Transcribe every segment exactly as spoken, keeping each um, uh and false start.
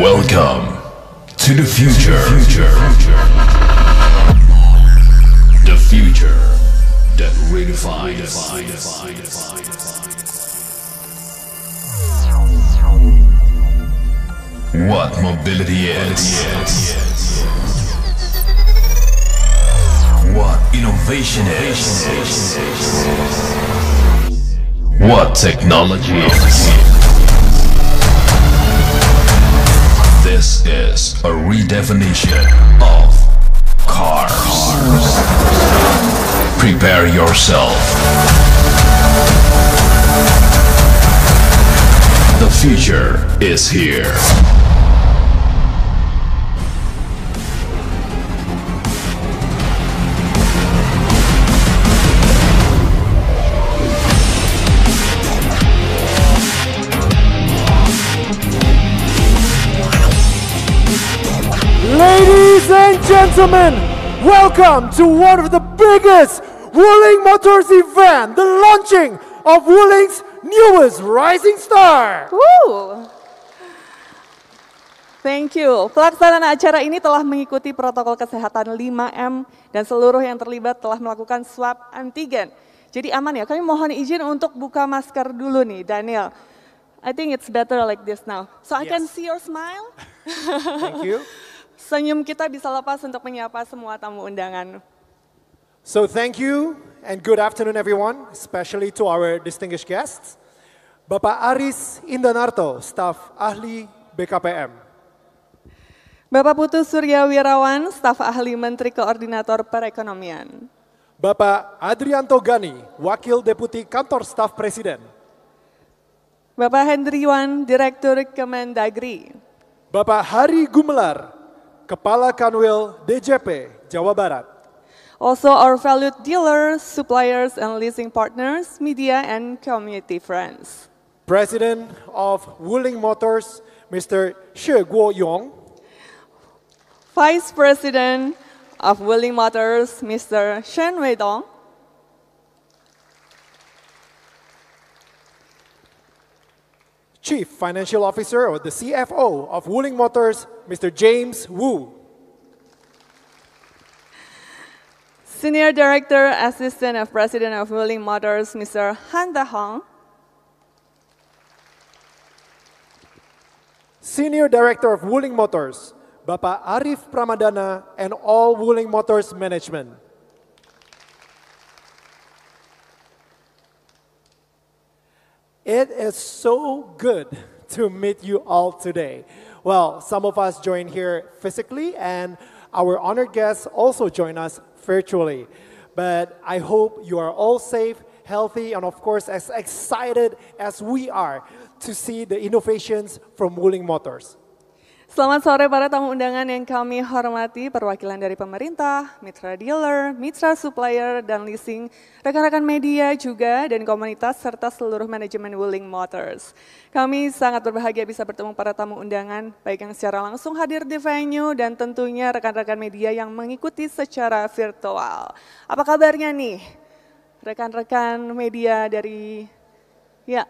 Welcome to the future. The future that redefines what mobility is, what innovation is, what technology is. This is a redefinition of cars. Prepare yourself. The future is here. Ladies and gentlemen, welcome to one of the biggest Wuling Motors event, the launching of Wuling's newest rising star. Woo. Thank you. Pelaksanaan acara ini telah mengikuti protokol kesehatan lima M dan seluruh yang terlibat telah melakukan swab antigen. Jadi aman ya, kami mohon izin untuk buka masker dulu nih, Daniel. I think it's better like this now. So I Yes. can see your smile. Thank you. Senyum kita bisa lepas untuk menyapa semua tamu undangan. So thank you and good afternoon everyone, especially to our distinguished guests. Bapak Aris Indanarto, staf ahli B K P M. Bapak Putu Surya Wirawan, staf ahli Menteri Koordinator Perekonomian. Bapak Adrianto Gani, Wakil Deputi Kantor Staf Presiden. Bapak Hendriwan, Direktur Kemendagri. Bapak Hari Gumelar, Kepala Kanwil D J P Jawa Barat. Also our valued dealers, suppliers and leasing partners, media and community friends. President of Wuling Motors, Mister Xie Guoyong. Vice President of Wuling Motors, Mister Shen Weidong. Chief Financial Officer or the C F O of Wuling Motors, Mister James Wu. Senior Director, Assistant of President of Wuling Motors, Mister Han Dahong. Senior Director of Wuling Motors, Bapak Arif Pramadana and all Wuling Motors management. It is so good to meet you all today. Well, some of us join here physically and our honored guests also join us virtually. But I hope you are all safe, healthy, and of course as excited as we are to see the innovations from Wuling Motors. Selamat sore para tamu undangan yang kami hormati, perwakilan dari pemerintah, mitra dealer, mitra supplier, dan leasing, rekan-rekan media juga, dan komunitas, serta seluruh manajemen Wuling Motors. Kami sangat berbahagia bisa bertemu para tamu undangan, baik yang secara langsung hadir di venue, dan tentunya rekan-rekan media yang mengikuti secara virtual. Apa kabarnya nih, rekan-rekan media dari, ya,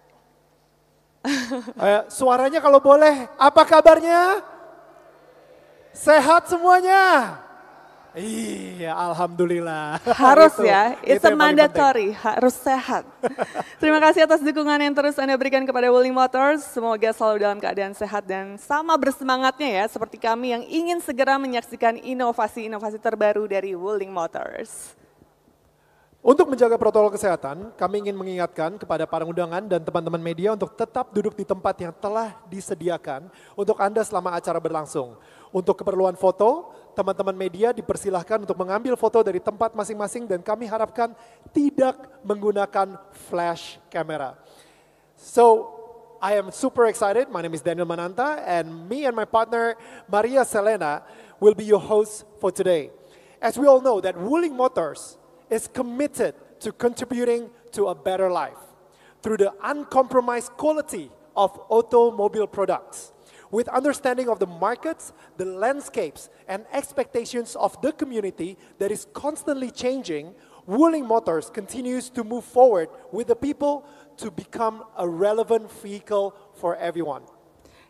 Uh, suaranya kalau boleh, apa kabarnya? Sehat semuanya? Iya, alhamdulillah. Harus itu, ya, it's itu a yang paling mandatory, harus sehat. Terima kasih atas dukungan yang terus Anda berikan kepada Wuling Motors. Semoga selalu dalam keadaan sehat dan sama bersemangatnya ya, seperti kami yang ingin segera menyaksikan inovasi-inovasi terbaru dari Wuling Motors. Untuk menjaga protokol kesehatan, kami ingin mengingatkan kepada para undangan dan teman-teman media untuk tetap duduk di tempat yang telah disediakan untuk Anda selama acara berlangsung. Untuk keperluan foto, teman-teman media dipersilahkan untuk mengambil foto dari tempat masing-masing dan kami harapkan tidak menggunakan flash camera. So, I am super excited. My name is Daniel Mananta and me and my partner Maria Selena will be your hosts for today. As we all know that Wuling Motors is committed to contributing to a better life through the uncompromised quality of automobile products. With understanding of the markets, the landscapes, and expectations of the community that is constantly changing, Wuling Motors continues to move forward with the people to become a relevant vehicle for everyone.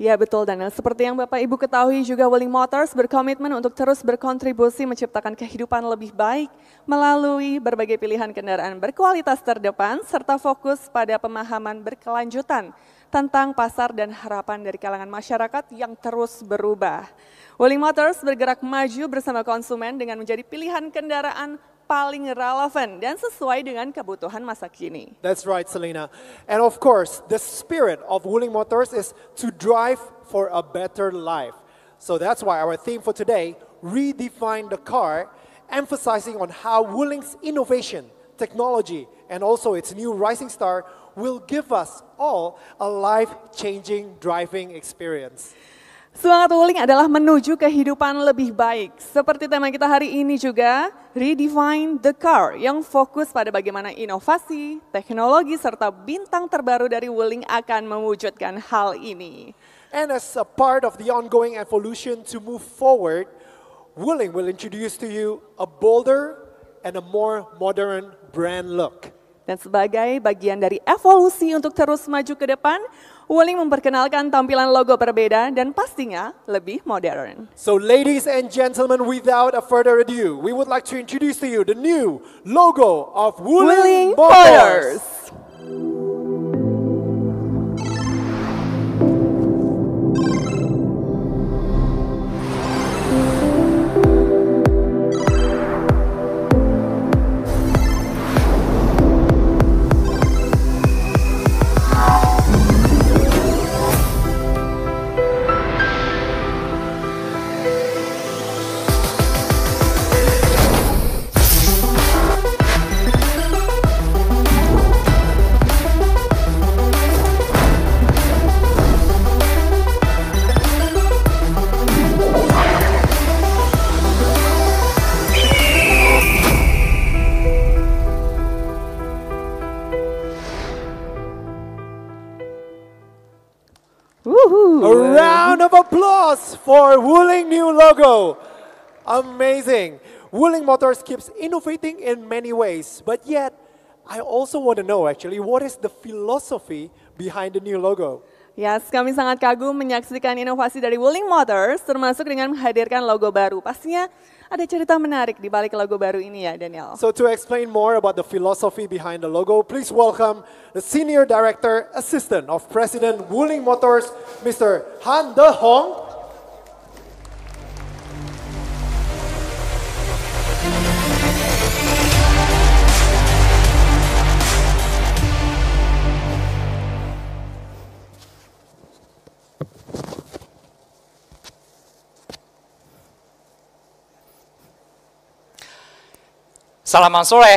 Ya betul Daniel, seperti yang Bapak Ibu ketahui juga Wuling Motors berkomitmen untuk terus berkontribusi menciptakan kehidupan lebih baik melalui berbagai pilihan kendaraan berkualitas terdepan serta fokus pada pemahaman berkelanjutan tentang pasar dan harapan dari kalangan masyarakat yang terus berubah. Wuling Motors bergerak maju bersama konsumen dengan menjadi pilihan kendaraan paling relevan dan sesuai dengan kebutuhan masa kini. That's right, Selena. And of course, the spirit of Wuling Motors is to drive for a better life. So that's why our theme for today, Redefine the Car, emphasizing on how Wuling's innovation, technology, and also its new rising star will give us all a life-changing driving experience. Semangat Wuling adalah menuju kehidupan lebih baik. Seperti tema kita hari ini juga, Redefine the Car, yang fokus pada bagaimana inovasi, teknologi, serta bintang terbaru dari Wuling akan mewujudkan hal ini. And as a part of the ongoing evolution to move forward, Wuling will introduce to you a bolder and a more modern brand look. Dan sebagai bagian dari evolusi untuk terus maju ke depan, Wuling memperkenalkan tampilan logo berbeda dan pastinya lebih modern. So ladies and gentlemen, without a further ado, we would like to introduce to you the new logo of Wuling, Wuling Motors. Motors. A round of applause for Wuling new logo. Amazing. Wuling Motors keeps innovating in many ways, but yet I also want to know actually what is the philosophy behind the new logo? Yes, kami sangat kagum menyaksikan inovasi dari Wuling Motors, termasuk dengan menghadirkan logo baru. Pastinya ada cerita menarik di balik logo baru ini ya, Daniel. So to explain more about the philosophy behind the logo, please welcome the Senior Director Assistant of President Wuling Motors, Mister Han De Hong. Selamat sore,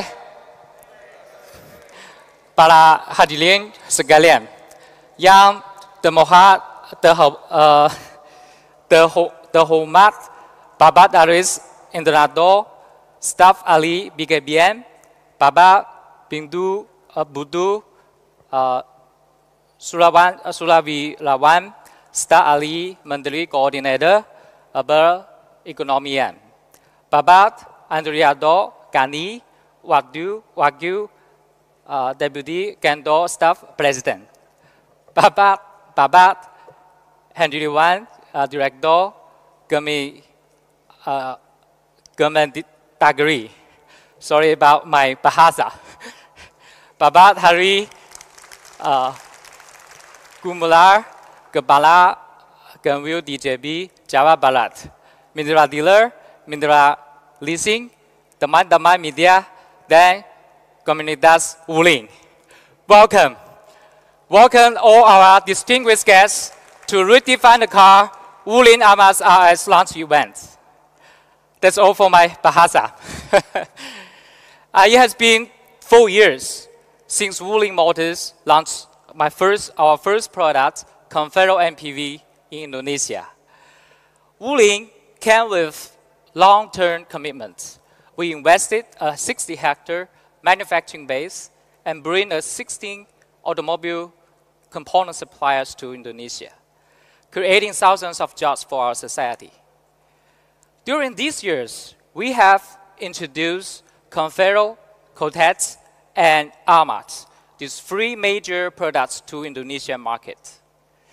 para hadirin sekalian yang termohon uh, terhormat Bapak Daris Internado, staf ahli B K B M, Bapak Bindu uh, Budu uh, Sulawan, uh, Sulawilawan, staf ahli Menteri Koordinator uh, Perekonomian, Bapak Andriado Kani, Wagyu, Wagyu uh, Deputy Kantor Staff President, Bapak, Bapak Hendriwan, uh, Director Gemi, uh, Gemendagri. Sorry about my bahasa. Bapak Hari uh, Gumular, Kepala Gemwil D J B Jawa Barat, Mitra Dealer, Mitra Leasing, teman-teman media dan komunitas Wuling. Welcome. Welcome all our distinguished guests to Redefine the Car Wuling Amas R S launch event. That's all for my bahasa. uh, it has been four years since Wuling Motors launched my first, our first product, Convero M P V in Indonesia. Wuling came with long-term commitments. We invested a sixty hectare manufacturing base and bring a sixteen automobile component suppliers to Indonesia, creating thousands of jobs for our society. During these years, we have introduced Convero, Kotex, and Amat, these three major products to Indonesian market.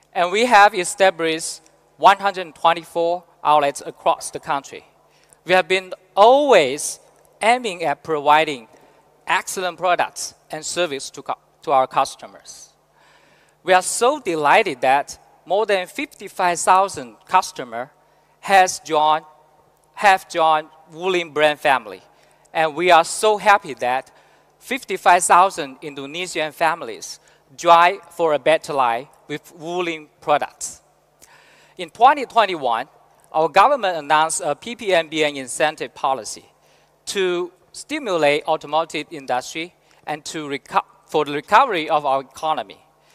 And we have established one hundred twenty-four outlets across the country. We have been always aiming at providing excellent products and service to, to our customers. We are so delighted that more than fifty-five thousand customers has joined, have joined Wuling brand family. And we are so happy that fifty-five thousand Indonesian families drive for a better life with Wuling products. In twenty twenty-one, our government announced a P P M B M incentive policy to stimulate automotive industry and to reco for the recovery of our economy.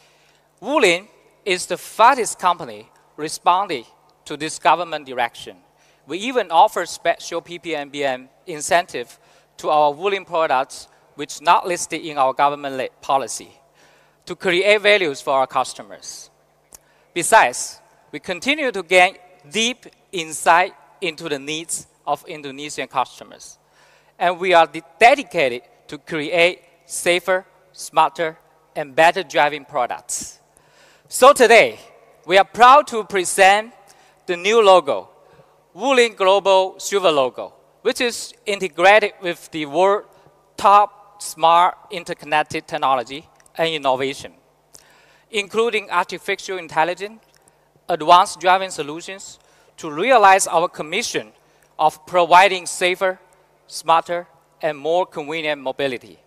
Wuling is the fastest company responding to this government direction. We even offer special P P M B M incentive to our Wuling products which not listed in our government policy to create values for our customers. Besides, we continue to gain deep insight into the needs of Indonesian customers. And we are de dedicated to create safer, smarter, and better driving products. So today, we are proud to present the new logo, Wuling Global Silver logo, which is integrated with the world's top smart interconnected technology and innovation, including artificial intelligence, advanced driving solutions, to realize our commission of providing safer, smarter, and more convenient mobility.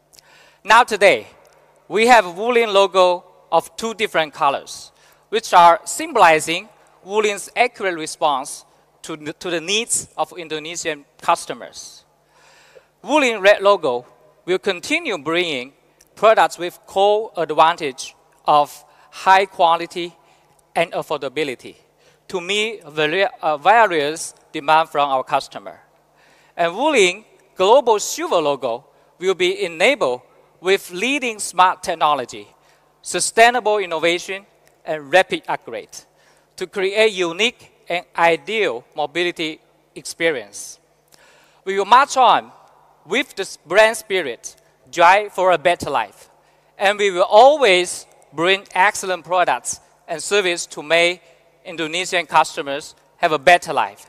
Now today, we have a Wuling logo of two different colors, which are symbolizing Wuling's accurate response to the, to the needs of Indonesian customers. Wuling red logo will continue bringing products with core advantage of high quality and affordability to meet uh, various demands from our customer. And Wuling Global Silver logo will be enabled with leading smart technology, sustainable innovation, and rapid upgrade to create unique and ideal mobility experience. We will march on with the brand spirit, drive for a better life. And we will always bring excellent products and service to make Indonesian customers have a better life.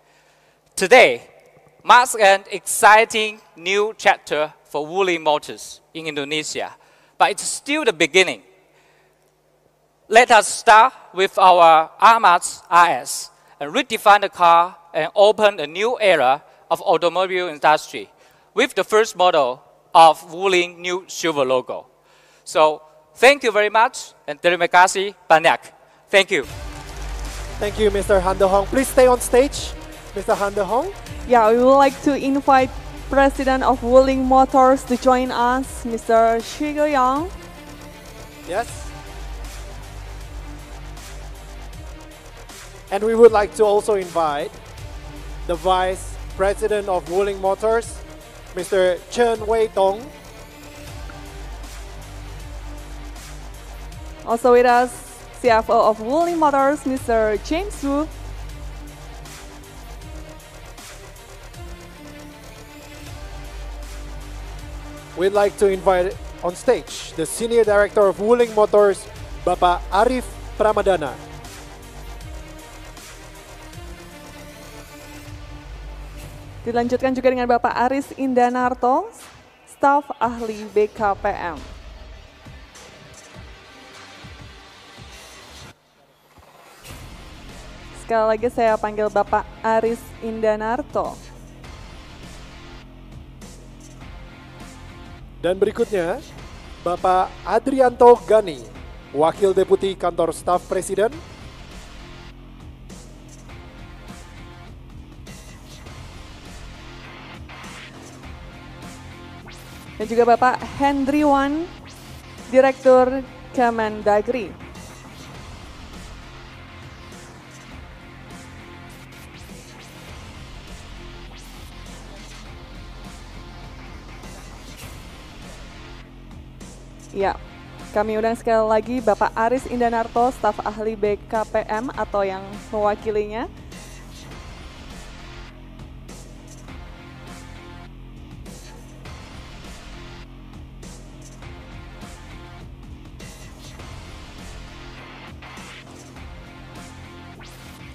Today marks an exciting new chapter for Wuling Motors in Indonesia, but it's still the beginning. Let us start with our Armax R S and redefine the car and open a new era of automobile industry with the first model of Wuling new silver logo. So thank you very much and terima kasih banyak. Thank you. Thank you, Mister Han De Hong. Please stay on stage, Mister Han De Hong. Yeah, we would like to invite President of Wuling Motors to join us, Mister Shi Ge-yang. Yes. And we would like to also invite the Vice President of Wuling Motors, Mister Chen Wei-tong. Also with us, C F O of Wuling Motors, Mister James Wu. We'd like to invite on stage the Senior Director of Wuling Motors, Bapak Arif Pramadana. Dilanjutkan juga dengan Bapak Aris Indanarto, staf ahli B K P M. Sekali lagi saya panggil Bapak Aris Indanarto. Dan berikutnya, Bapak Adrianto Gani, Wakil Deputi Kantor Staf Presiden. Dan juga Bapak Hendriwan, Direktur Kemendagri. Ya, kami undang sekali lagi Bapak Aris Indanarto, staf ahli B K P M atau yang mewakilinya.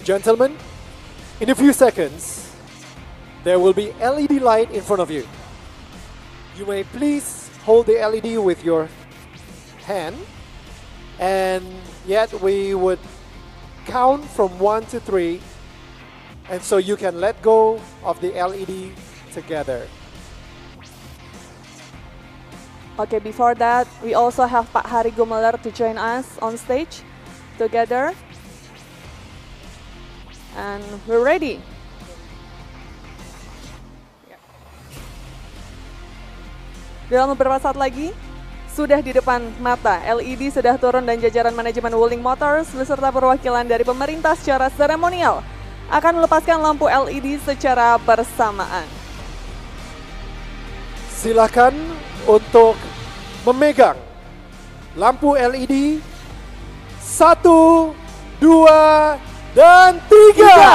Gentlemen, in a few seconds, there will be L E D light in front of you. You may please hold the L E D with your hand, and yet we would count from one to three, and so you can let go of the L E D together. Okay, before that, we also have Pak Hari Gumelar to join us on stage together. And we're ready. Dalam beberapa saat lagi, sudah di depan mata, L E D sudah turun dan jajaran manajemen Wuling Motors beserta perwakilan dari pemerintah secara seremonial akan melepaskan lampu L E D secara bersamaan. Silakan untuk memegang lampu L E D. Satu, dua, dan tiga. Tiga.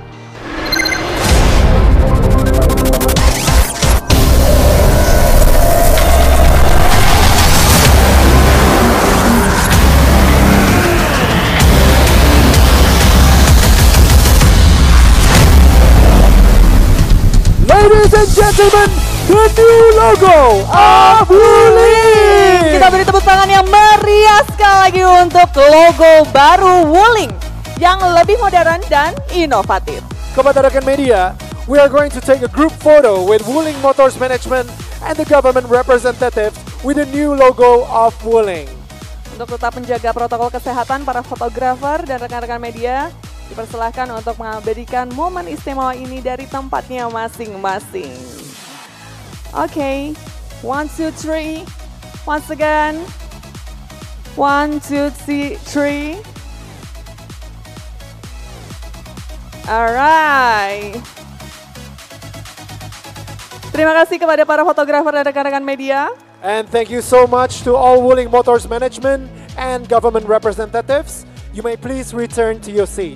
Ladies and gentlemen, the new logo of Wuling. Kita beri tepuk tangan yang meriah sekali lagi untuk logo baru Wuling yang lebih modern dan inovatif. Kepada rekan media, we are going to take a group photo with Wuling Motors Management and the government representatives with the new logo of Wuling. Untuk tetap menjaga protokol kesehatan, para fotografer dan rekan-rekan media dipersilahkan untuk mengabadikan momen istimewa ini dari tempatnya masing-masing. Oke, okay. one, two, three. Once again. One, two, three. Alright. Terima kasih kepada para fotografer dan rekan-rekan media. And thank you so much to all Wuling Motors Management and government representatives. You may please return to your seat.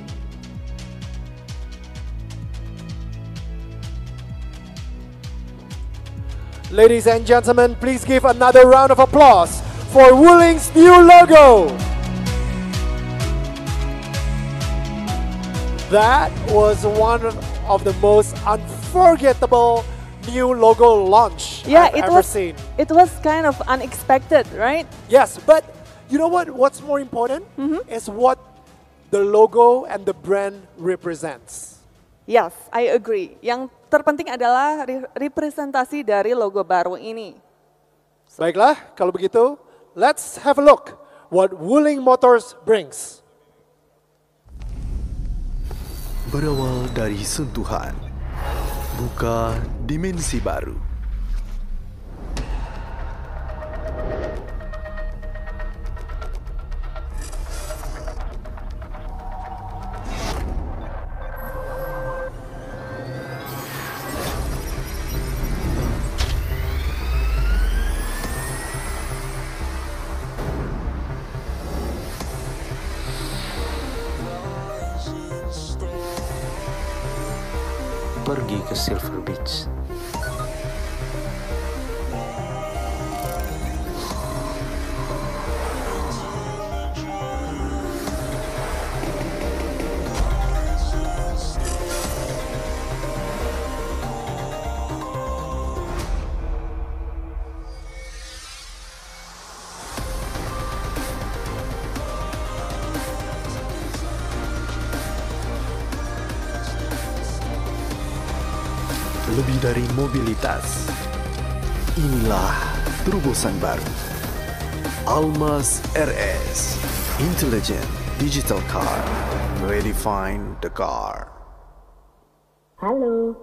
Ladies and gentlemen, please give another round of applause for Wuling's new logo. That was one of the most unforgettable new logo launch Yeah, I've it ever was seen. it was kind of unexpected, right? Yes, but you know what? What's more important Mm-hmm. is what the logo and the brand represents. Yes, I agree. Yang terpenting adalah re- representasi dari logo baru ini. Baiklah, kalau begitu, let's have a look what Wuling Motors brings. Berawal dari sentuhan, buka dimensi baru. Pergi ke Silver Beach. Lebih dari mobilitas, inilah terobosan baru. Almas R S, Intelligent Digital Car, redefine the car. Halo.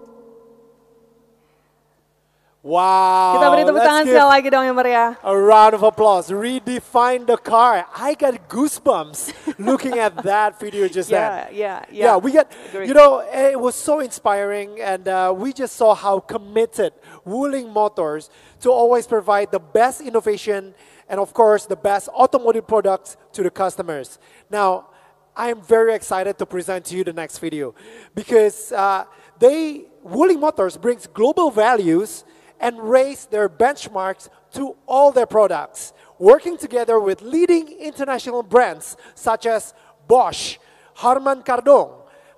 Wow. Kita beri tepuk let's tangan give sekali lagi dong yang meriah. A round of applause. Redefine the car. I got goosebumps looking at that video just Yeah, then. yeah, yeah. Yeah, we got, Agree. you know, it was so inspiring, and uh, we just saw how committed Wuling Motors to always provide the best innovation and, of course, the best automotive products to the customers. Now, I'm very excited to present to you the next video because uh, they, Wuling Motors brings global values and raise their benchmarks to all their products, working together with leading international brands such as Bosch, Harman Kardon,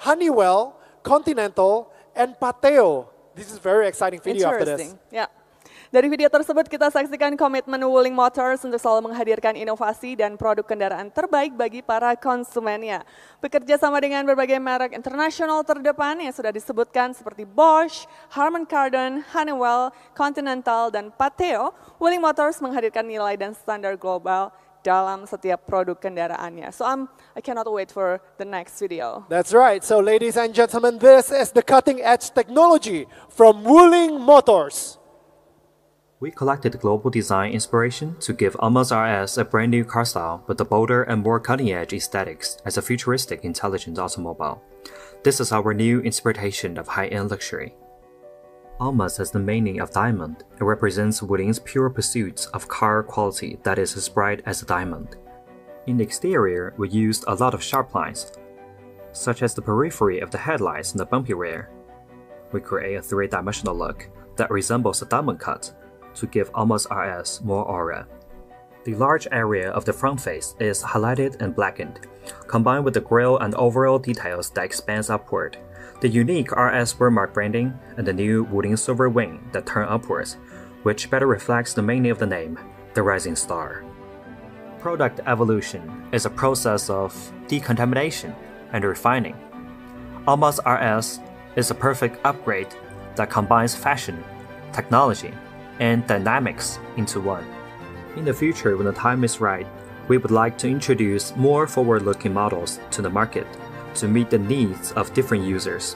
Honeywell, Continental, and Pateo. This is very exciting video after this. Interesting. Ya. Dari video tersebut kita saksikan komitmen Wuling Motors untuk selalu menghadirkan inovasi dan produk kendaraan terbaik bagi para konsumennya. Bekerja sama dengan berbagai merek internasional terdepan yang sudah disebutkan seperti Bosch, Harman Kardon, Honeywell, Continental, dan Pateo, Wuling Motors menghadirkan nilai dan standar global dalam setiap produk kendaraannya. So I'm, I cannot wait for the next video. That's right. So ladies and gentlemen, this is the cutting edge technology from Wuling Motors. We collected global design inspiration to give Almaz R S a brand new car style with a bolder and more cutting-edge aesthetics as a futuristic intelligent automobile. This is our new interpretation of high-end luxury. Almaz has the meaning of diamond. It represents Wuling's pure pursuit of car quality that is as bright as a diamond. In the exterior, we used a lot of sharp lines, such as the periphery of the headlights and the bumpy rear. We create a three-dimensional look that resembles a diamond cut to give Almaz R S more aura. The large area of the front face is highlighted and blackened, combined with the grille and overall details that expands upward. The unique R S wordmark branding and the new Wuling silver wing that turn upwards, which better reflects the meaning of the name, the rising star. Product evolution is a process of decontamination and refining. Almaz R S is a perfect upgrade that combines fashion, technology, and dynamics into one. In the future, when the time is right, we would like to introduce more forward-looking models to the market to meet the needs of different users.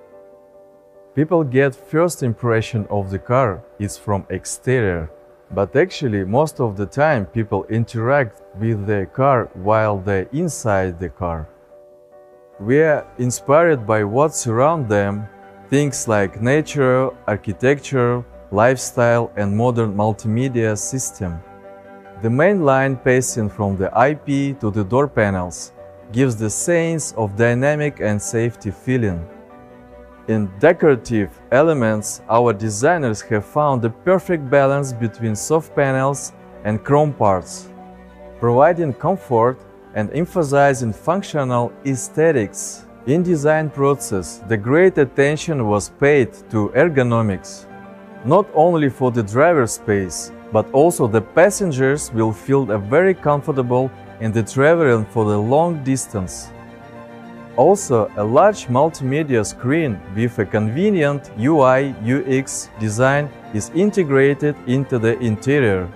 People get first impression of the car is from exterior, but actually most of the time people interact with the car while they're inside the car. We are inspired by what surrounds them, things like nature, architecture, lifestyle, and modern multimedia system. The main line passing from the I P to the door panels gives the sense of dynamic and safety feeling. In decorative elements, our designers have found the perfect balance between soft panels and chrome parts, providing comfort and emphasizing functional aesthetics. In design process, the great attention was paid to ergonomics. Not only for the driver space, but also the passengers will feel very comfortable in the traveling for the long distance. Also, a large multimedia screen with a convenient U I U X design is integrated into the interior.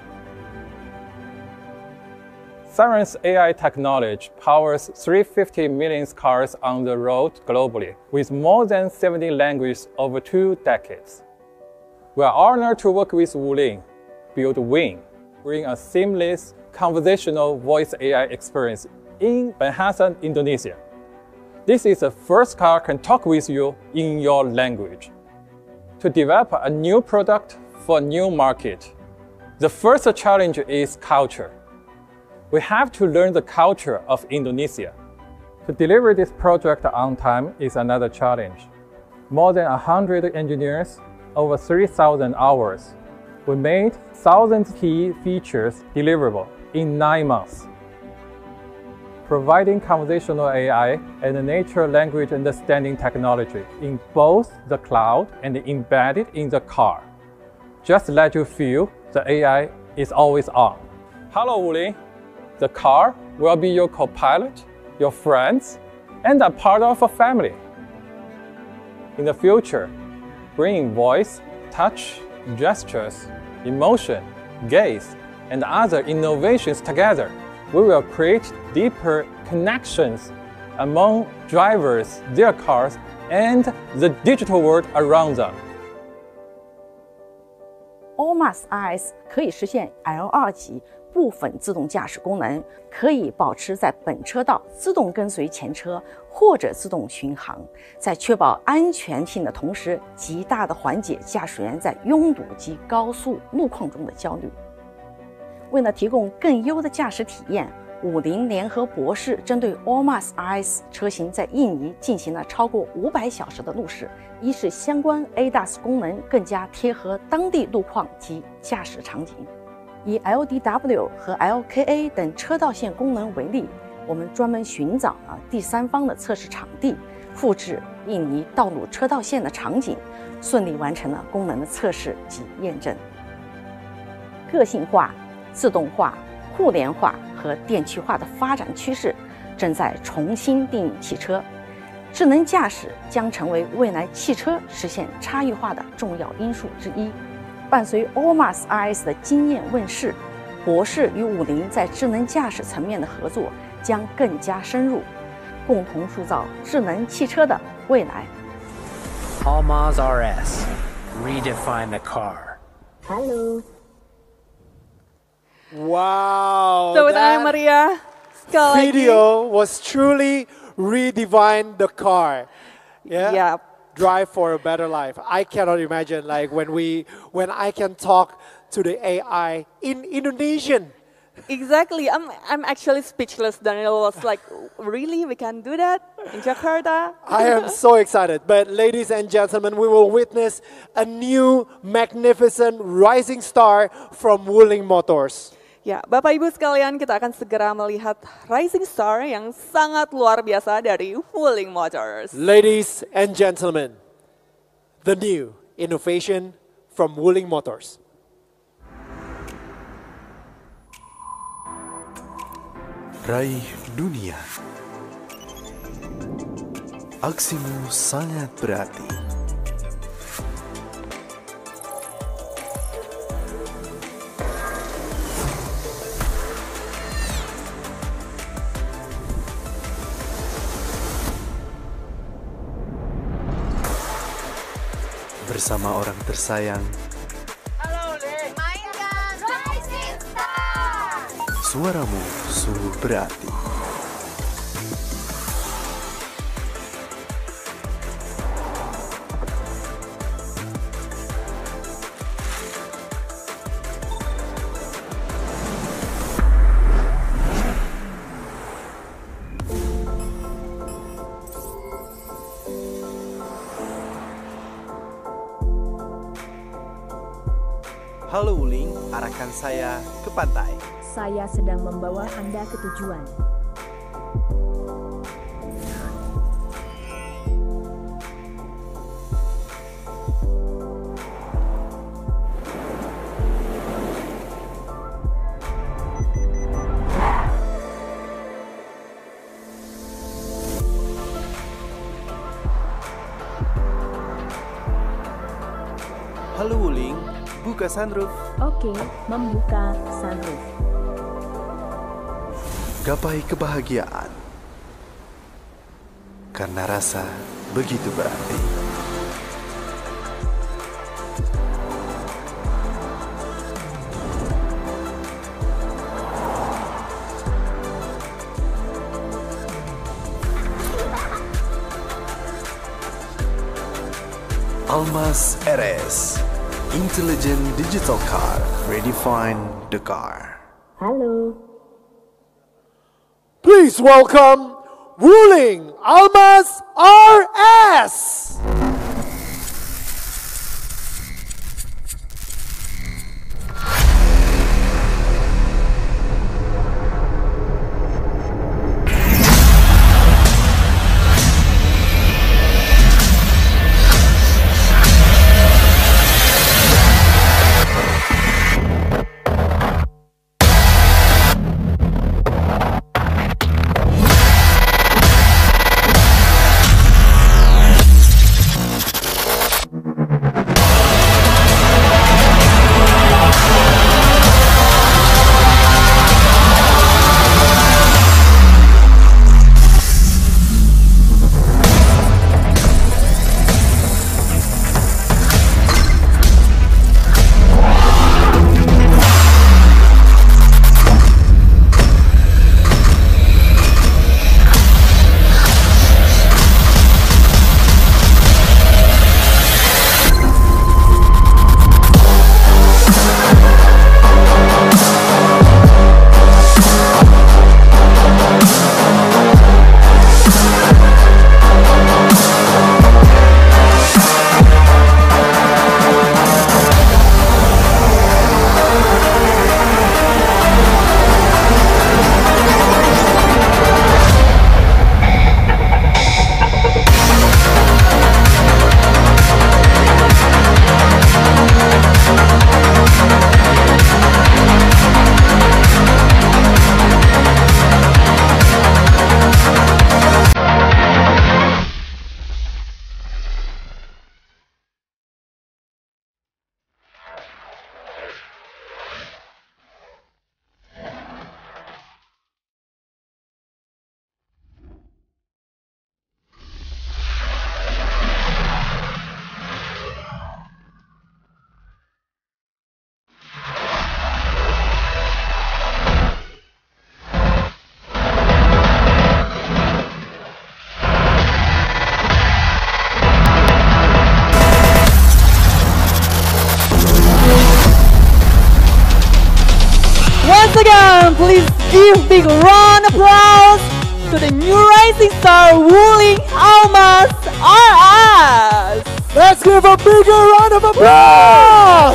Siren's A I technology powers three hundred fifty million cars on the road globally, with more than seventy languages over two decades. We are honored to work with Wuling, build Wing, bring a seamless conversational voice A I experience in Bahasa, Indonesia. This is the first car can talk with you in your language. To develop a new product for a new market, the first challenge is culture. We have to learn the culture of Indonesia. To deliver this project on time is another challenge. More than one hundred engineers, over three thousand hours. We made one thousand key features deliverable in nine months. Providing conversational A I and natural language understanding technology in both the cloud and embedded in the car. Just let you feel the A I is always on. Hello, Wuling. The car will be your co-pilot, your friends, and a part of a family. In the future, bringing voice, touch, gestures, emotion, gaze, and other innovations together, we will create deeper connections among drivers, their cars, and the digital world around them. Almaz R S 可以实现 L 二 级部分自动驾驶功能，可以保持在本车道自动跟随前车或者自动巡航，在确保安全性的同时，极大的缓解驾驶员在拥堵及高速路况中的焦虑。为了提供更优的驾驶体验，五菱联合博士针对 Almaz R S 车型在印尼进行了超过五百小时的路试，一是相关 A D A S 功能更加贴合当地路况及驾驶场景。以 L D W 和 L K A 等车道线功能为例，我们专门寻找了第三方的测试场地， 复制印尼道路车道线的场景，顺利完成了功能的测试及验证。个性化、自动化、互联化和电气化的发展趋势正在重新定义汽车，智能驾驶将成为未来汽车实现差异化的重要因素之一。伴随 Almaz R S 的经验问世，博世与五菱在智能驾驶层面的合作将更加深入，共同塑造智能汽车的未来。 Almaz R S, redefine the car. Hello. Wow. Tepuk tangan that meriah. Sekali lagi. video was truly redefine the car. Yeah. Yep. Drive for a better life. I cannot imagine like when we when I can talk to the A I in Indonesian. Exactly. I'm I'm actually speechless. Daniel was like, really? We can do that in Jakarta? I am so excited. But ladies and gentlemen, we will witness a new magnificent rising star from Wuling Motors. Ya, Bapak Ibu sekalian, kita akan segera melihat rising star yang sangat luar biasa dari Wuling Motors. Ladies and gentlemen, the new innovation from Wuling Motors. Raih dunia. Aksimu sangat berarti. Bersama orang tersayang, mainkan Rising Star. suaramu sungguh berarti. Halo Wuling, arahkan saya ke pantai. Saya sedang membawa Anda ke tujuan. Halo Wuling, buka sunroof. Oke, membuka sunroof. Gapai kebahagiaan. Karena rasa begitu berarti. Almaz R S, Intelligent Digital Car, redefine the car. Halo. Please welcome Wuling Almaz R S. Once again, please give big round of applause to the new rising star Wuling Almas R S. Let's give a bigger round of applause.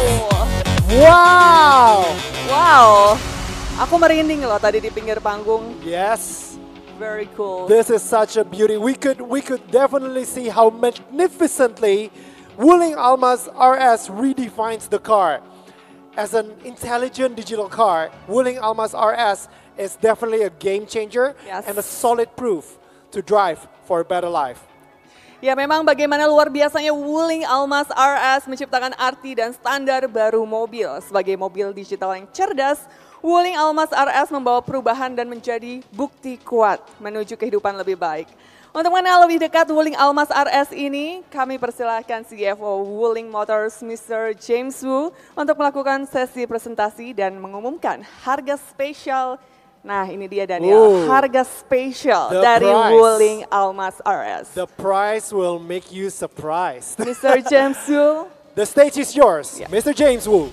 Wow. Wow. Aku merinding loh tadi di pinggir panggung. Yes. Very cool. This is such a beauty. We could we could definitely see how magnificently Wuling Almas R S redefines the car. As an intelligent digital car, Wuling Almas R S is definitely a game changer Yes. and a solid proof to drive for a better life. Ya memang bagaimana luar biasanya Wuling Almas R S menciptakan arti dan standar baru mobil. Sebagai mobil digital yang cerdas, Wuling Almas R S membawa perubahan dan menjadi bukti kuat menuju kehidupan lebih baik. Untuk mengenal lebih dekat Wuling Almas R S ini, kami persilahkan C F O Wuling Motors Mister James Wu untuk melakukan sesi presentasi dan mengumumkan harga spesial. Nah ini dia Daniel, Ooh, harga spesial the dari price. Wuling Almas R S. The price will make you surprised. Mister James Wu. The stage is yours, Yeah. Mister James Wu.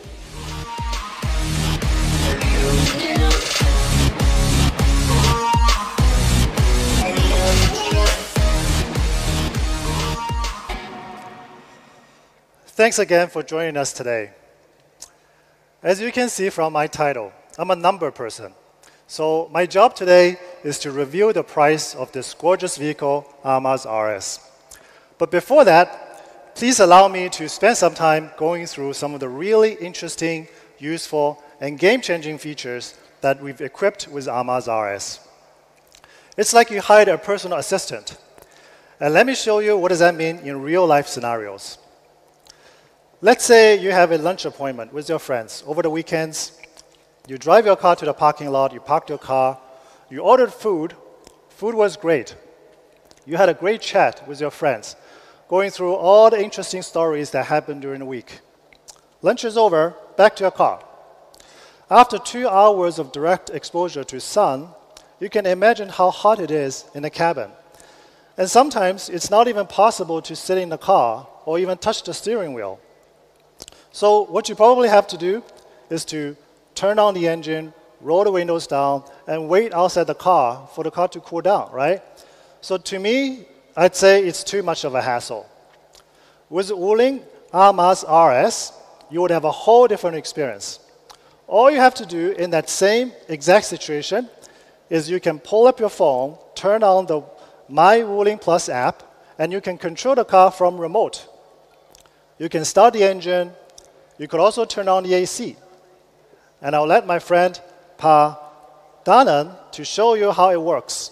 Thanks again for joining us today. As you can see from my title, I'm a number person. So my job today is to review the price of this gorgeous vehicle, Almas R S. But before that, please allow me to spend some time going through some of the really interesting, useful, and game-changing features that we've equipped with Almas R S. It's like you hired a personal assistant. And let me show you what does that mean in real-life scenarios. Let's say you have a lunch appointment with your friends over the weekends. You drive your car to the parking lot, you parked your car, you ordered food, food was great. You had a great chat with your friends, going through all the interesting stories that happened during the week. Lunch is over, back to your car. After two hours of direct exposure to sun, you can imagine how hot it is in the cabin. And sometimes it's not even possible to sit in the car or even touch the steering wheel. So what you probably have to do is to turn on the engine, roll the windows down, and wait outside the car for the car to cool down, right? So to me, I'd say it's too much of a hassle. With Wuling Almas R S, you would have a whole different experience. All you have to do in that same exact situation is you can pull up your phone, turn on the My Wuling Plus app, and you can control the car from remote. You can start the engine. You could also turn on the A C. And I'll let my friend Pa Danan to show you how it works.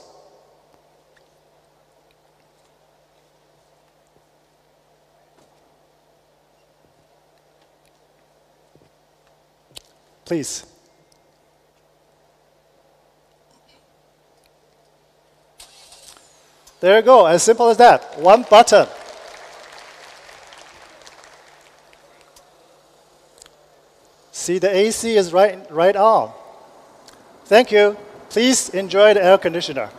Please. There you go, as simple as that. One button. See, the A C is right, right on. Thank you. Please enjoy the air conditioner.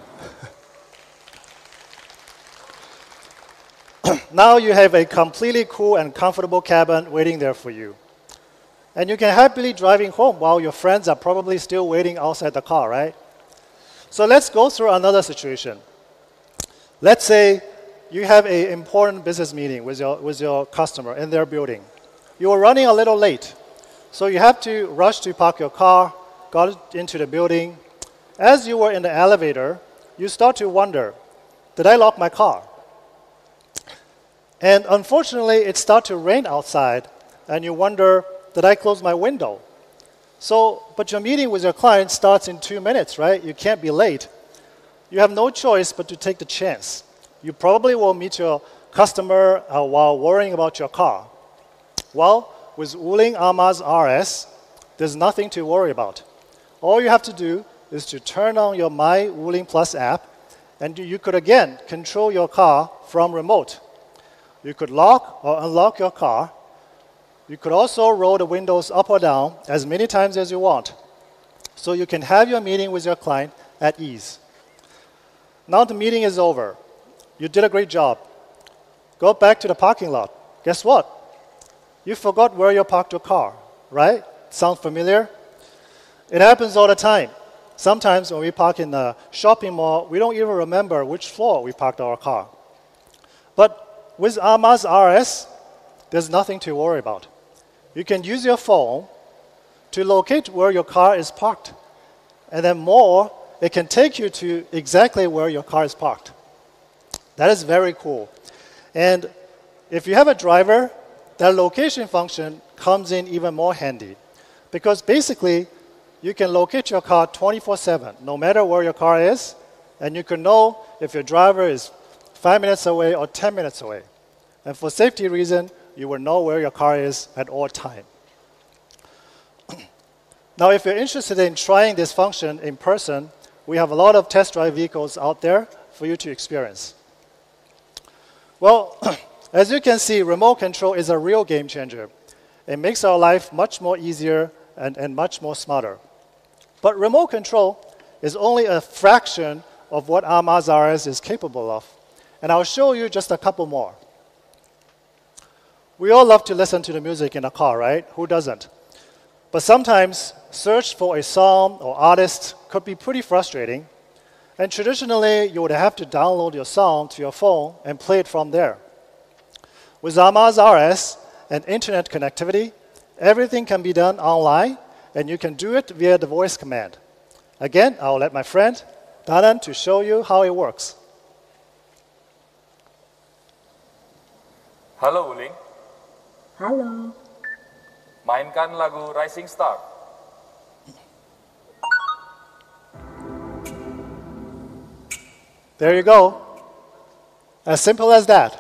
Now you have a completely cool and comfortable cabin waiting there for you. And you can happily driving home while your friends are probably still waiting outside the car, right? So let's go through another situation. Let's say you have an important business meeting with your, with your customer in their building. You are running a little late. So you have to rush to park your car, got into the building. As you were in the elevator, you start to wonder, did I lock my car? And unfortunately, it starts to rain outside, and you wonder, did I close my window? So, but your meeting with your client starts in two minutes, right? You can't be late. You have no choice but to take the chance. You probably will meet your customer uh, while worrying about your car. Well, with Wuling Almas R S, there's nothing to worry about. All you have to do is to turn on your My Wuling Plus app, and you could again control your car from remote. You could lock or unlock your car. You could also roll the windows up or down as many times as you want. So you can have your meeting with your client at ease. Now the meeting is over. You did a great job. Go back to the parking lot. Guess what? You forgot where you parked your car, right? Sound familiar? It happens all the time. Sometimes when we park in a shopping mall, we don't even remember which floor we parked our car. But with Armaz R S, there's nothing to worry about. You can use your phone to locate where your car is parked. And then more, it can take you to exactly where your car is parked. That is very cool. And if you have a driver, that location function comes in even more handy. Because basically, you can locate your car twenty-four seven, no matter where your car is, and you can know if your driver is five minutes away or ten minutes away. And for safety reason, you will know where your car is at all time. Now, if you're interested in trying this function in person, we have a lot of test drive vehicles out there for you to experience. Well, as you can see, remote control is a real game changer. It makes our life much more easier and, and much more smarter. But remote control is only a fraction of what Armaz R S is capable of. And I'll show you just a couple more. We all love to listen to the music in a car, right? Who doesn't? But sometimes, search for a song or artist could be pretty frustrating. And traditionally, you would have to download your song to your phone and play it from there. With Armaz R S and internet connectivity, everything can be done online, and you can do it via the voice command. Again, I'll let my friend Danan to show you how it works. Halo Wuling. Halo. Mainkan lagu Rising Star. There you go. As simple as that.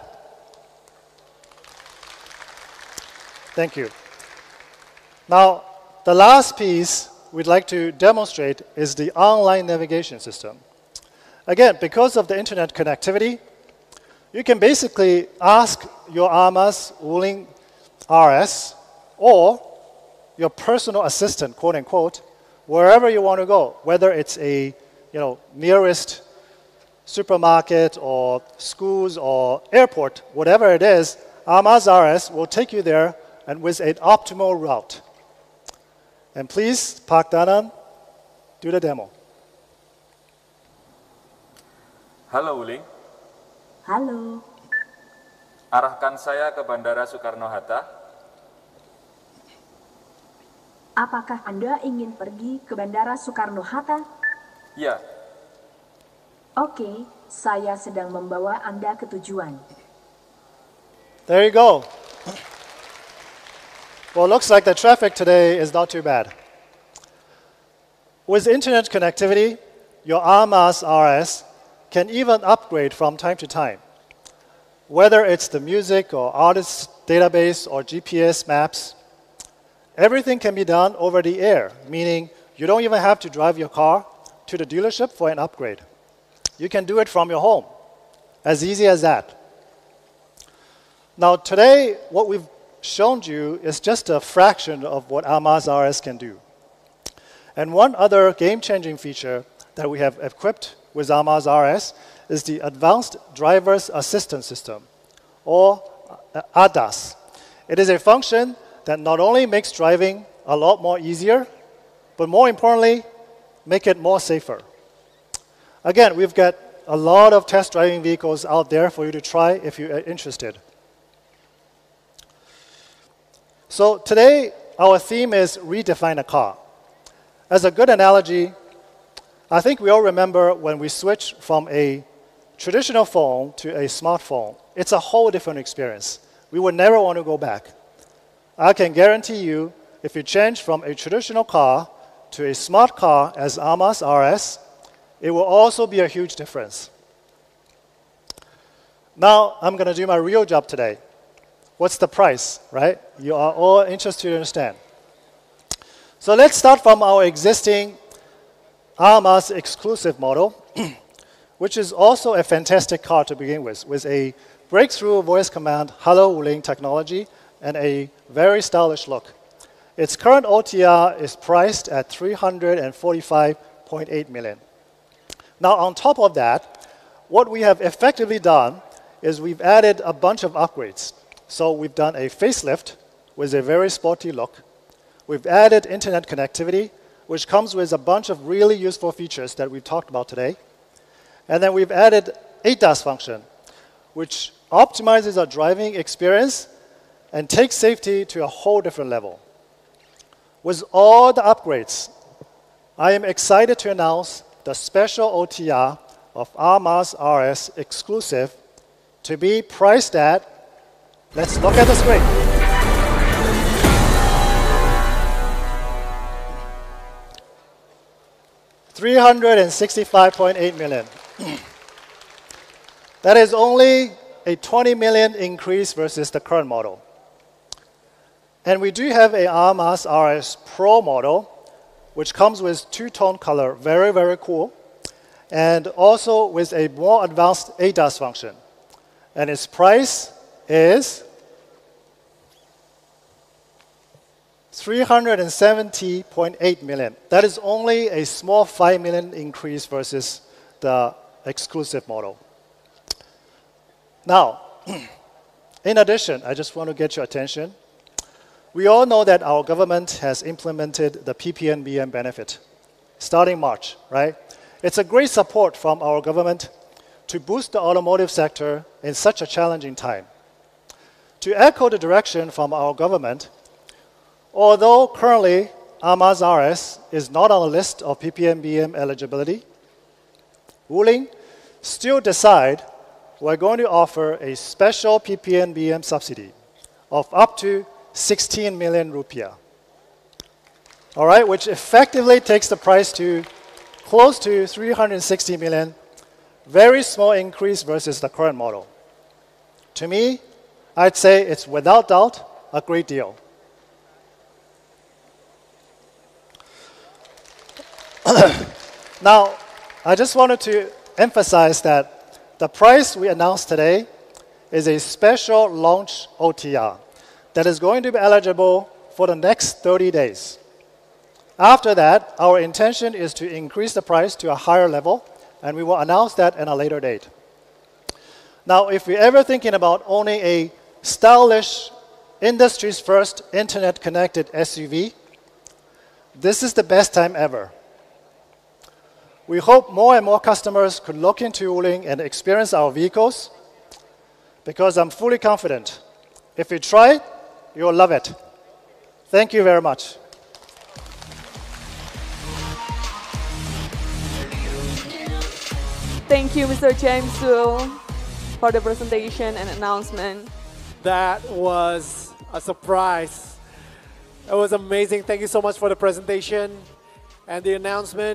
Thank you. Now, the last piece we'd like to demonstrate is the online navigation system. Again, because of the internet connectivity, you can basically ask your Armaz Wuling R S or your personal assistant, quote unquote, wherever you want to go, whether it's a you know, nearest supermarket or schools or airport, whatever it is, Armaz R S will take you there and with an optimal route. And please, Park Danan, do the demo. Halo Wuling. Halo. Arahkan saya ke Bandara Soekarno-Hatta. Apakah Anda ingin pergi ke Bandara Soekarno-Hatta? Ya. Oke, saya sedang membawa Anda ke tujuan. There you go. Well, it looks like the traffic today is not too bad. With internet connectivity, your Armaz R S can even upgrade from time to time. Whether it's the music or artist database or G P S maps, everything can be done over the air, meaning you don't even have to drive your car to the dealership for an upgrade. You can do it from your home, as easy as that. Now, today, what we've shown you is just a fraction of what Armaz R S can do. And one other game-changing feature that we have equipped with Armaz R S is the Advanced Driver's Assistance System, or A D A S. It is a function that not only makes driving a lot more easier, but more importantly, make it more safer. Again, we've got a lot of test driving vehicles out there for you to try if you're interested. So today, our theme is redefine a car. As a good analogy, I think we all remember when we switched from a traditional phone to a smartphone. It's a whole different experience. We would never want to go back. I can guarantee you, if you change from a traditional car to a smart car as Armaz R S, it will also be a huge difference. Now, I'm going to do my real job today. What's the price, right? You are all interested to understand. So let's start from our existing Armaz exclusive model, which is also a fantastic car to begin with, with a breakthrough voice command, Halo Wuling technology, and a very stylish look. Its current O T R is priced at three hundred forty-five point eight million. Now, on top of that, what we have effectively done is we've added a bunch of upgrades. So we've done a facelift with a very sporty look. We've added internet connectivity which comes with a bunch of really useful features that we've talked about today. And then we've added A D A S function, which optimizes our driving experience and takes safety to a whole different level. With all the upgrades, I am excited to announce the special O T R of Almaz R S exclusive to be priced at, let's look at the screen. three hundred sixty-five point eight million. That is only a twenty million increase versus the current model. And we do have a Almaz R S Pro model, which comes with two-tone color, very, very cool, and also with a more advanced A D A S function. And its price is three hundred seventy point eight million. That is only a small five million increase versus the exclusive model. Now, in addition, I just want to get your attention. We all know that our government has implemented the P P N B M benefit starting March, right? It's a great support from our government to boost the automotive sector in such a challenging time. To echo the direction from our government, although currently Almaz R S is not on the list of P P N B M eligibility, Wuling still decide we're going to offer a special P P N B M subsidy of up to sixteen million rupiah. All right, which effectively takes the price to close to three hundred sixty million, very small increase versus the current model. To me, I'd say it's without doubt a great deal. Now, I just wanted to emphasize that the price we announced today is a special launch O T R that is going to be eligible for the next thirty days. After that, our intention is to increase the price to a higher level, and we will announce that at a later date. Now, if you're ever thinking about owning a stylish, industry's first internet-connected S U V, this is the best time ever. We hope more and more customers could look into Wuling and experience our vehicles, because I'm fully confident if you try it, you'll love it. Thank you very much. Thank you, Mister James Su, for the presentation and announcement. That was a surprise. It was amazing. Thank you so much for the presentation and the announcement.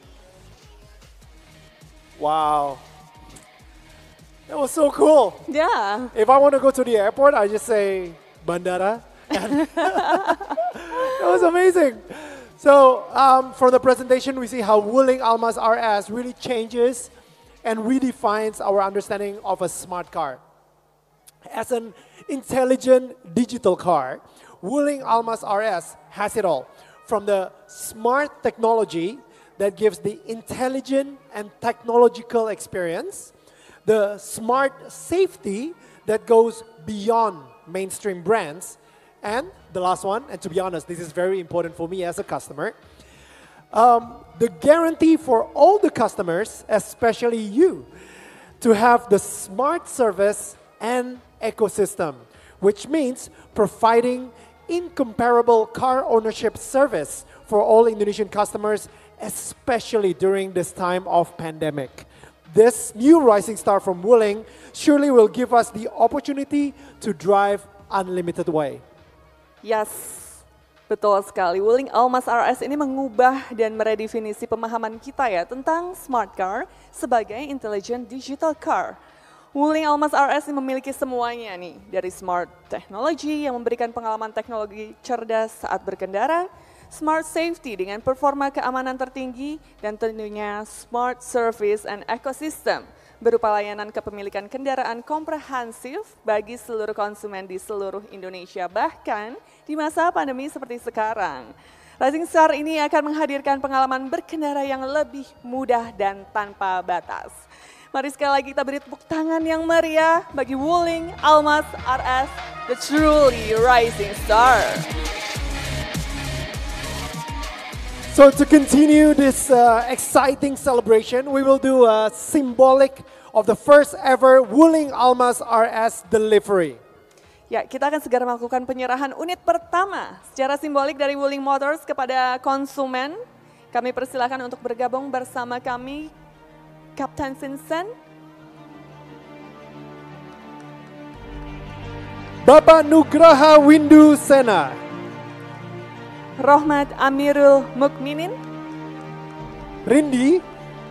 Wow. That was so cool. Yeah. If I want to go to the airport, I just say Bandara. It was amazing. So um, from the presentation, we see how Wuling Almaz R S really changes and redefines our understanding of a smart car. As an intelligent digital car, Wuling Almaz R S has it all. From the smart technology that gives the intelligent and technological experience, the smart safety that goes beyond mainstream brands, and the last one, and to be honest, this is very important for me as a customer, um, the guarantee for all the customers, especially you, to have the smart service and ecosystem, which means providing incomparable car ownership service for all Indonesian customers, especially during this time of pandemic. This new rising star from Wuling surely will give us the opportunity to drive unlimited way. Yes, betul sekali. Wuling Almaz R S ini mengubah dan meredefinisi pemahaman kita ya tentang smart car sebagai intelligent digital car. Wuling Almaz R S ini memiliki semuanya nih, dari smart technology yang memberikan pengalaman teknologi cerdas saat berkendara, smart safety dengan performa keamanan tertinggi, dan tentunya smart service and ecosystem berupa layanan kepemilikan kendaraan komprehensif bagi seluruh konsumen di seluruh Indonesia, bahkan di masa pandemi seperti sekarang. Rising Star ini akan menghadirkan pengalaman berkendara yang lebih mudah dan tanpa batas. Mari sekali lagi kita beri tepuk tangan yang meriah bagi Wuling Almaz R S, the truly rising star. So to continue this uh, exciting celebration, we will do a symbolic of the first ever Wuling Almaz R S delivery. Ya, kita akan segera melakukan penyerahan unit pertama secara simbolik dari Wuling Motors kepada konsumen. Kami persilakan untuk bergabung bersama kami, Kapten Vincent, Bapak Nugraha Windu Sena, Rohmat Amirul Mukminin, Rindi,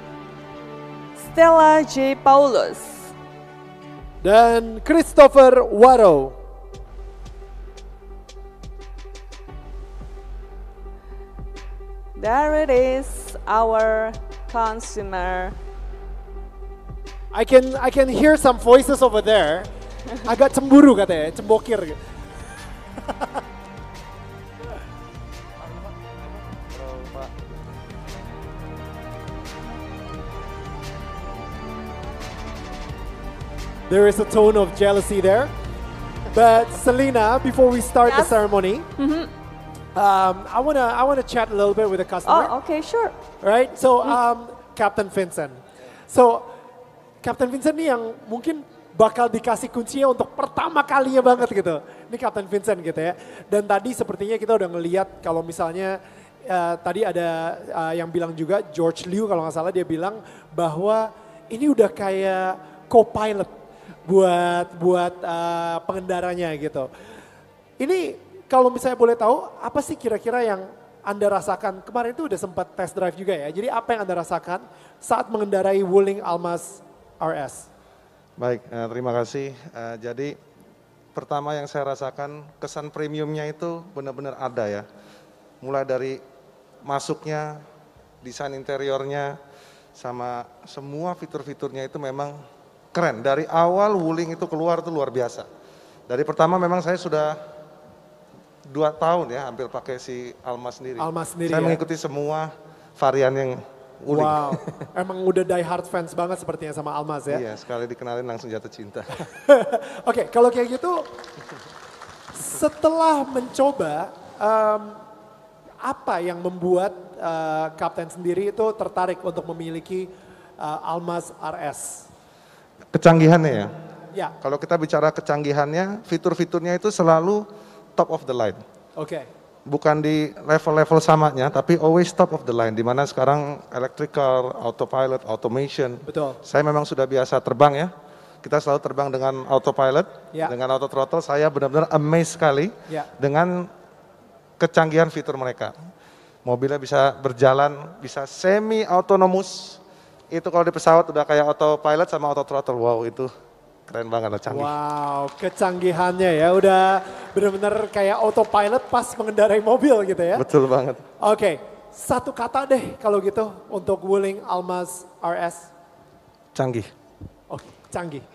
Stella J. Paulus, dan Christopher Waro. There it is, our consumer. I can I can hear some voices over there. Agak cemburu katanya, cembokir. There is a tone of jealousy there. But Selena, before we start Yes. the ceremony, Mhm. um, I wanna I wanna chat a little bit with the customer. Oh, okay, sure. Right? So, um, Captain Vincent. So, Captain Vincent nih yang mungkin bakal dikasih kuncinya untuk pertama kalinya banget gitu. Ini Captain Vincent gitu ya. Dan tadi sepertinya kita udah ngeliat kalau misalnya uh, tadi ada uh, yang bilang juga, George Liu kalau nggak salah dia bilang bahwa ini udah kayak co-pilot buat buat uh, pengendaranya gitu. Ini kalau misalnya boleh tahu, apa sih kira-kira yang Anda rasakan? Kemarin itu udah sempat test drive juga ya. Jadi apa yang Anda rasakan saat mengendarai Wuling Almaz R S? Baik, eh, terima kasih. Eh, jadi pertama yang saya rasakan kesan premiumnya itu benar-benar ada ya. Mulai dari masuknya, desain interiornya, sama semua fitur-fiturnya itu memang keren. Dari awal Wuling itu keluar itu luar biasa. Dari pertama memang saya sudah dua tahun ya hampir pakai si Almaz sendiri. Almaz sendiri saya ya? mengikuti semua varian yang Wuling. Wow, emang udah die hard fans banget sepertinya sama Almaz ya? Iya, sekali dikenalin langsung jatuh cinta. Oke, kalau kayak gitu, setelah mencoba, um, apa yang membuat uh, Kapten sendiri itu tertarik untuk memiliki uh, Almaz R S? Kecanggihannya ya? Ya. Kalau kita bicara kecanggihannya, fitur-fiturnya itu selalu top of the line. Oke. Bukan di level-level samanya, tapi always top of the line. Dimana sekarang electrical, autopilot, automation. Betul. Saya memang sudah biasa terbang ya. Kita selalu terbang dengan autopilot, Ya. dengan auto throttle. Saya benar-benar amazed sekali Ya. dengan kecanggihan fitur mereka. Mobilnya bisa berjalan, bisa semi autonomous. Itu kalau di pesawat udah kayak autopilot sama auto throttle. Wow, itu keren banget lah, canggih. Wow, kecanggihannya ya udah benar-benar kayak autopilot pas mengendarai mobil gitu ya. Betul banget. Oke, satu kata deh kalau gitu untuk Wuling Almaz R S. Canggih. Oke, canggih.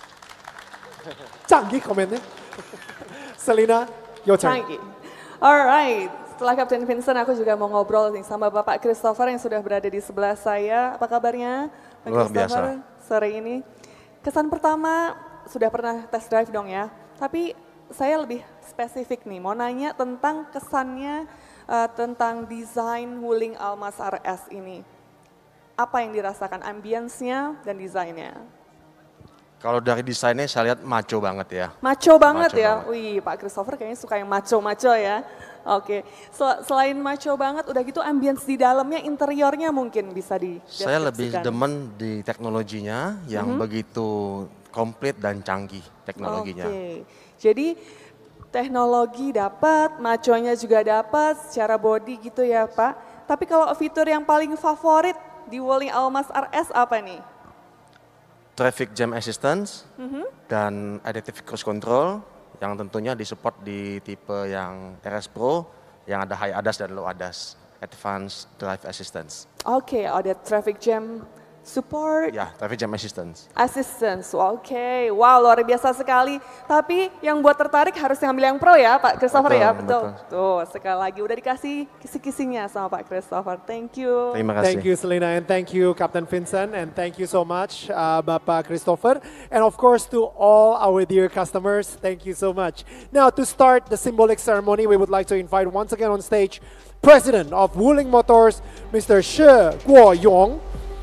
Canggih komennya. Selena, your turn. Canggih. Alright, setelah Kapten Vincent aku juga mau ngobrol nih sama Bapak Christopher yang sudah berada di sebelah saya. Apa kabarnya Pak Luar Christopher biasa. sore ini? Kesan pertama sudah pernah test drive dong ya, tapi saya lebih spesifik nih, mau nanya tentang kesannya uh, tentang desain Wuling Almaz R S ini. Apa yang dirasakan, ambience-nya dan desainnya? Kalau dari desainnya saya lihat maco banget ya. Maco banget Maco ya, banget. wih Pak Christopher kayaknya suka yang maco-maco ya. Oke, Sel- selain maco banget, udah gitu ambience di dalamnya, interiornya mungkin bisa di Saya lebih deskripsikan. demen di teknologinya yang Mhm. begitu komplit dan canggih teknologinya. Oke, jadi teknologi dapat, maconya juga dapat, secara body gitu ya Pak. Tapi kalau fitur yang paling favorit di Wuling Almaz R S apa nih? Traffic Jam Assistance Mhm. dan Adaptive Cruise Control yang tentunya disupport di tipe yang R S Pro yang ada High A D A S dan Low A D A S, Advanced Drive Assistance. Oke, ada traffic jam support, Ya, Traffic Jam Assistance. assistance. Oke, wow luar biasa sekali. Tapi yang buat tertarik harus ngambil yang pro ya Pak Christopher Betul, ya, betul. betul. Tuh sekali lagi udah dikasih kisi-kisinya sama Pak Christopher. Thank you. Terima kasih. Thank you Selena and thank you Captain Vincent and thank you so much uh, Bapak Christopher and of course to all our dear customers, thank you so much. Now to start the symbolic ceremony we would like to invite once again on stage President of Wuling Motors, Mister She Guoyong.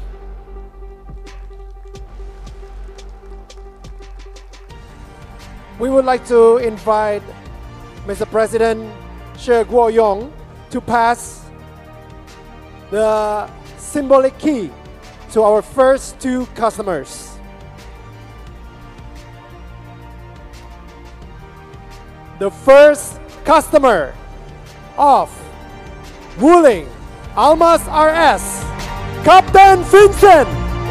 We would like to invite Mister President She Guoyong to pass the symbolic key to our first two customers. The first customer of Wuling Almas R S, Captain Vincent.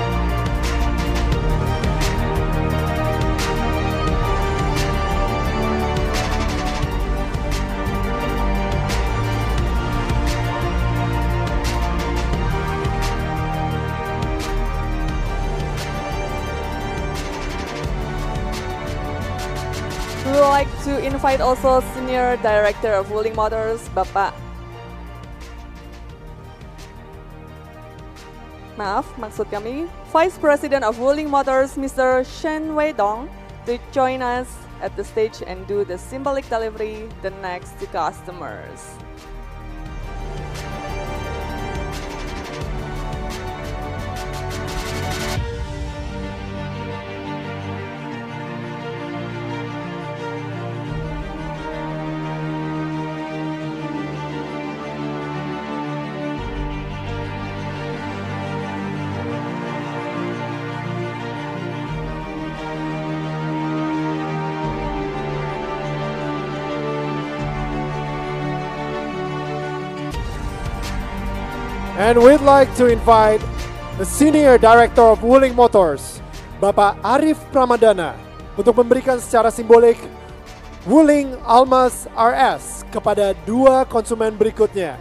We would like to invite also Senior Director of Wuling Motors, Bapak Maaf, maksud kami, Vice President of Wuling Motors, Mister Shen Weidong, to join us at the stage and do the symbolic delivery the next to customers. And we'd like to invite the Senior Director of Wuling Motors, Bapak Arif Pramadana, untuk memberikan secara simbolik Wuling Almas R S kepada dua konsumen berikutnya.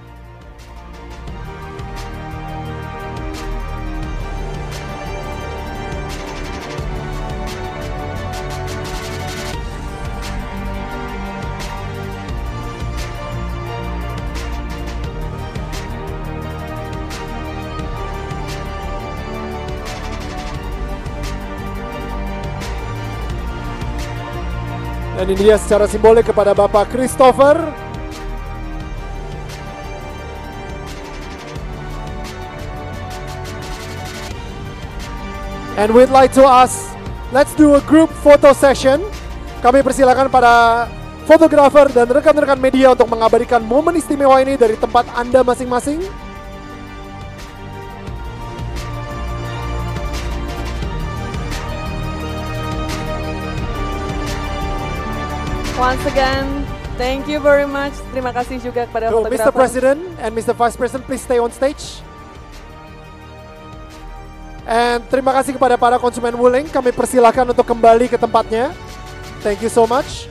Dan ini dia secara simbolik kepada Bapak Christopher. And we'd like to ask, let's do a group photo session. Kami persilakan para fotografer dan rekan-rekan media untuk mengabadikan momen istimewa ini dari tempat Anda masing-masing. Once again, thank you very much. Terima kasih juga kepada So, fotografer. Mister President and Mister Vice President, please stay on stage. And terima kasih kepada para konsumen Wuling. Kami persilakan untuk kembali ke tempatnya. Thank you so much.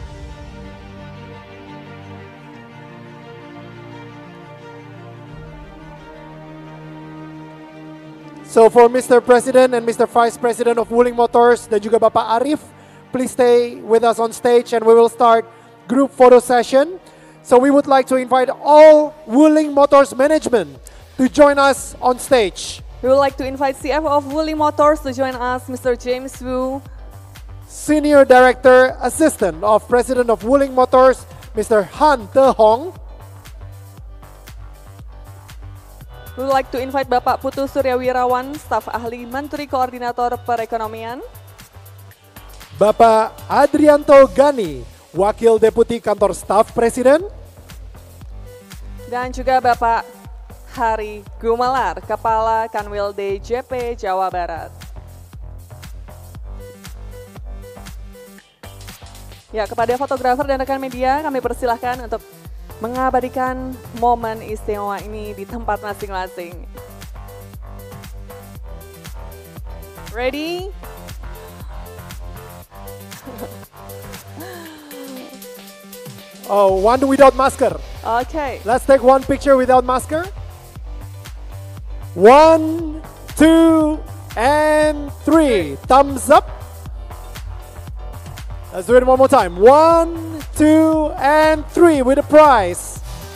So for Mister President and Mister Vice President of Wuling Motors dan juga Bapak Arif, please stay with us on stage and we will start group photo session. So we would like to invite all Wuling Motors management to join us on stage. We would like to invite C F O of Wuling Motors to join us, Mister James Wu. Senior Director Assistant of President of Wuling Motors, Mister Han Te Hong. We would like to invite Bapak Putu Suryawirawan, staf ahli Menteri Koordinator Perekonomian. Bapak Adrianto Gani, Wakil Deputi Kantor Staf Presiden. Dan juga Bapak Hari Gumelar, Kepala Kanwil D J P Jawa Barat. Ya, kepada fotografer dan rekan media kami persilahkan untuk mengabadikan momen istimewa ini di tempat masing-masing. Ready? Oh, one without masker. Okay. Let's take one picture without masker. One, two, and three. Thumbs up. Let's do it one more time. One, two, and three with a prize.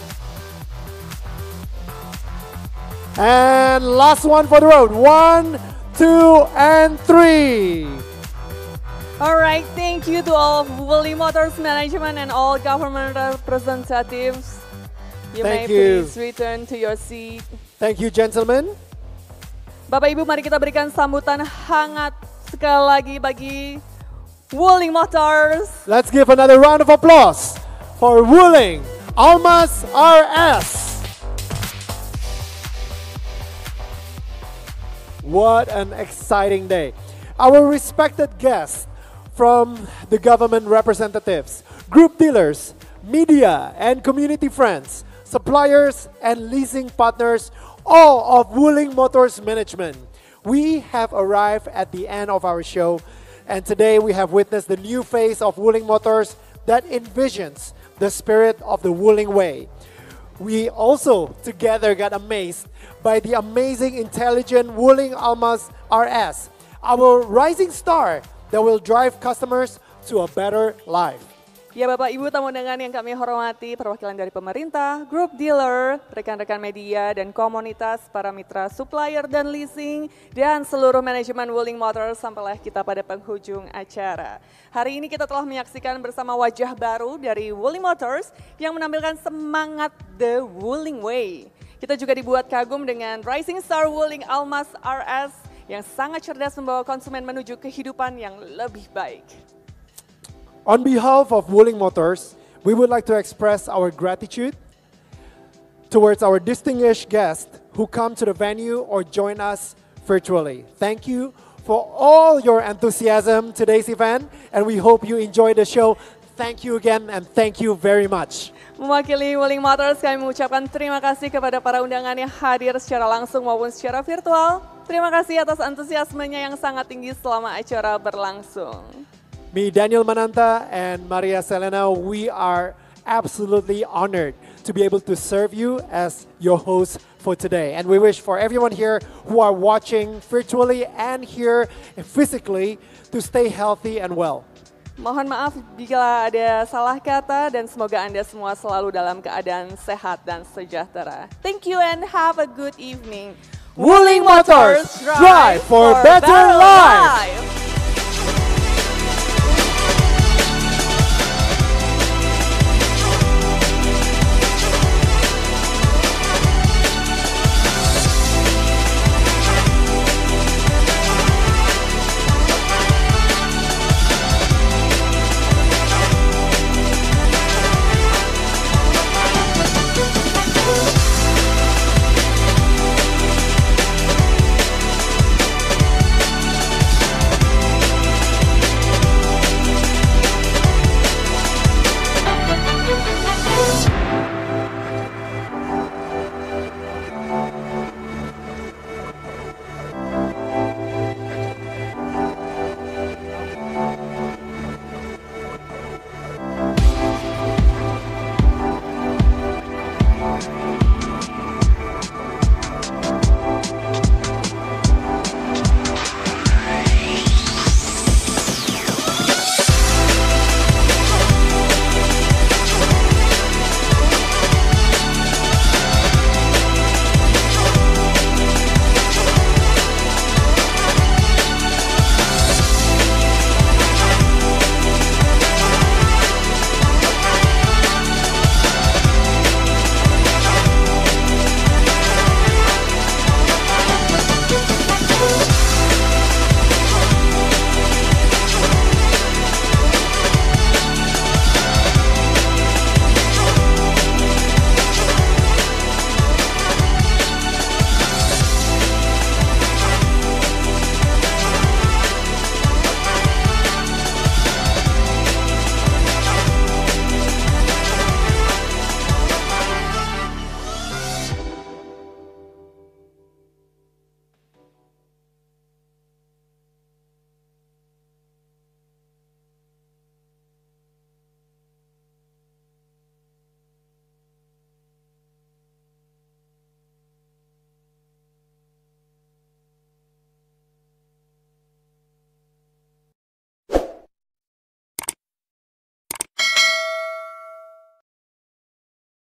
And last one for the road. One, two, and three. All right, thank you to all of Wuling Motors management and all government representatives You Thank may you. please return to your seat. Thank you, gentlemen. Bapak Ibu, mari kita berikan sambutan hangat sekali lagi bagi Wuling Motors. Let's give another round of applause for Wuling Almas R S. What an exciting day. Our respected guests from the government representatives, group dealers, media and community friends, suppliers and leasing partners, all of Wuling Motors Management. We have arrived at the end of our show, and today we have witnessed the new face of Wuling Motors that envisions the spirit of the Wuling Way. We also together got amazed by the amazing, intelligent Wuling Almas R S, our rising star that will drive customers to a better life. Ya Bapak Ibu tamu undangan yang kami hormati, perwakilan dari pemerintah, grup dealer, rekan-rekan media dan komunitas, para mitra supplier dan leasing, dan seluruh manajemen Wuling Motors, sampailah kita pada penghujung acara. Hari ini kita telah menyaksikan bersama wajah baru dari Wuling Motors yang menampilkan semangat The Wuling Way. Kita juga dibuat kagum dengan Rising Star Wuling Almas R S yang sangat cerdas membawa konsumen menuju kehidupan yang lebih baik. On behalf of Wuling Motors, we would like to express our gratitude towards our distinguished guests who come to the venue or join us virtually. Thank you for all your enthusiasm today's event, and we hope you enjoy the show. Thank you again, and thank you very much. Mewakili Wuling Motors, kami mengucapkan terima kasih kepada para undangan yang hadir secara langsung maupun secara virtual. Terima kasih atas antusiasmenya yang sangat tinggi selama acara berlangsung. Me, Daniel Mananta, and Maria Selena, we are absolutely honored to be able to serve you as your host for today. And we wish for everyone here who are watching virtually and here physically to stay healthy and well. Mohon maaf bila ada salah kata dan semoga Anda semua selalu dalam keadaan sehat dan sejahtera. Thank you and have a good evening. Wuling Motors, drive for better life.